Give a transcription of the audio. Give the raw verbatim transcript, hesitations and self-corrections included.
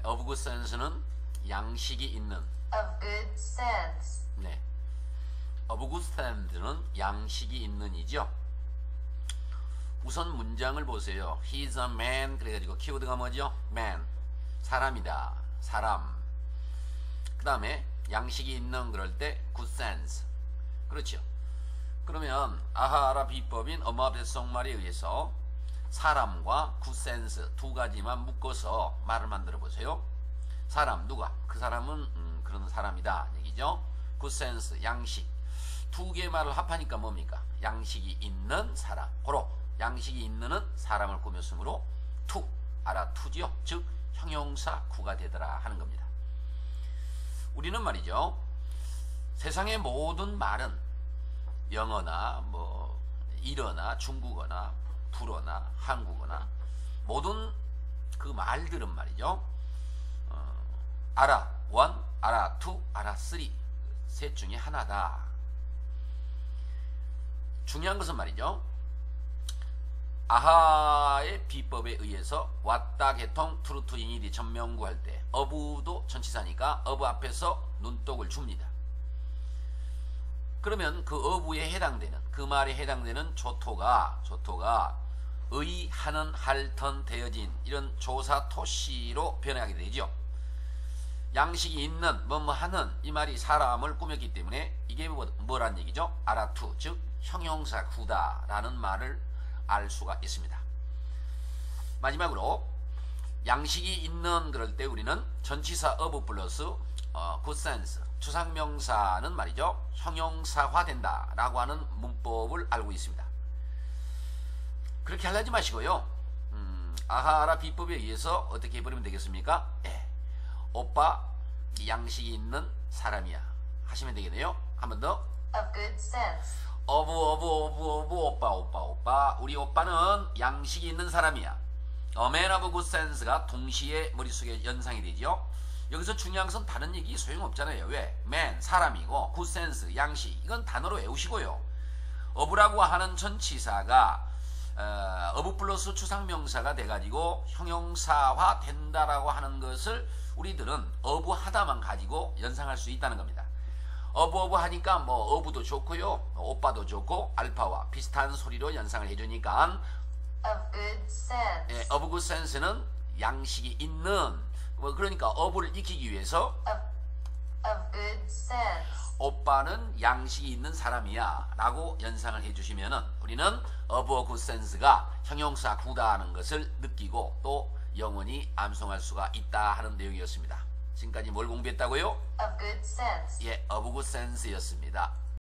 of good sense는 양식이 있는. of good sense. 네. of good sense는 양식이 있는이죠. 우선 문장을 보세요. He's a man. 그래가지고 키워드가 뭐죠? man. 사람이다. 사람. 그 다음에 양식이 있는 그럴 때 good sense. 그렇죠. 그러면 아하라 비법인 엄마 뱃속말에 의해서 사람과 good sense 두 가지만 묶어서 말을 만들어 보세요. 사람 누가? 그 사람은 음, 그런 사람이다 얘기죠. good sense 양식. 두 개 말을 합하니까 뭡니까? 양식이 있는 사람. 고로 양식이 있는 사람을 꾸몄으므로 to 알아 to죠. 즉 형용사 구가 되더라 하는 겁니다. 우리는 말이죠. 세상의 모든 말은 영어나 뭐 일어나 중국어나 불어나 한국어나 모든 그 말들은 말이죠. 어, 알아 원, 알아 투, 알아 쓰리 셋 중에 하나다. 중요한 것은 말이죠. 아하의 비법에 의해서 왔다 개통 트루트 인이디 전명구할 때 어부도 전치사니까 어부 앞에서 눈독을 줍니다. 그러면 그 어부에 해당되는 그 말에 해당되는 조토가 조토가 의, 하는, 할, 턴, 되어진 이런 조사 토시로 변하게 되죠. 양식이 있는 뭐뭐 하는 이 말이 사람을 꾸몄기 때문에 이게 뭐, 뭐란 얘기죠? 아라투 즉 형용사 구다 라는 말을 알 수가 있습니다. 마지막으로 양식이 있는 그럴 때 우리는 전치사 of 플러스 어, good sense 추상명사는 말이죠. 형용사화 된다 라고 하는 문법을 알고 있습니다. 그렇게 하려지 마시고요. 음, 아하라 비법에 의해서 어떻게 해버리면 되겠습니까? 예. 오빠 양식이 있는 사람이야 하시면 되겠네요. 한 번 더. of good sense. 어부 어부 어부 어부 오빠 오빠 오빠 우리 오빠는 양식이 있는 사람이야. A man of good sense가 동시에 머릿속에 연상이 되죠. 여기서 중요한 것은 다른 얘기 소용없잖아요. 왜? man 사람이고 good sense 양식 이건 단어로 외우시고요. 어부라고 하는 전치사가 어, 어부 플러스 추상명사가 돼가지고 형용사화 된다라고 하는 것을 우리들은 어부하다만 가지고 연상할 수 있다는 겁니다. 어부어부 하니까 뭐 어부도 좋고요. 오빠도 좋고 알파와 비슷한 소리로 연상을 해주니까 of good sense. 예, of good sense는 양식이 있는 뭐 그러니까 어부를 익히기 위해서 of, of good sense. 오빠는 양식이 있는 사람이야 라고 연상을 해주시면은 우리는 of a good sense가 형용사 구다하는 것을 느끼고 또 영원히 암송할 수가 있다 하는 내용이었습니다. 지금까지 뭘 공부했다고요? of good sense. 예, of good sense였습니다.